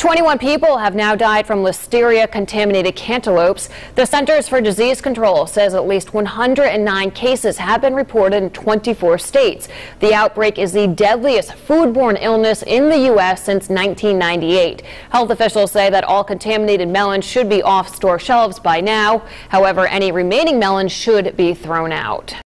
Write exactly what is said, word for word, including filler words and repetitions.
twenty-one people have now died from listeria-contaminated cantaloupes. The Centers for Disease Control says at least one hundred nine cases have been reported in twenty-four states. The outbreak is the deadliest foodborne illness in the U S since nineteen ninety-eight. Health officials say that all contaminated melons should be off store shelves by now. However, any remaining melons should be thrown out.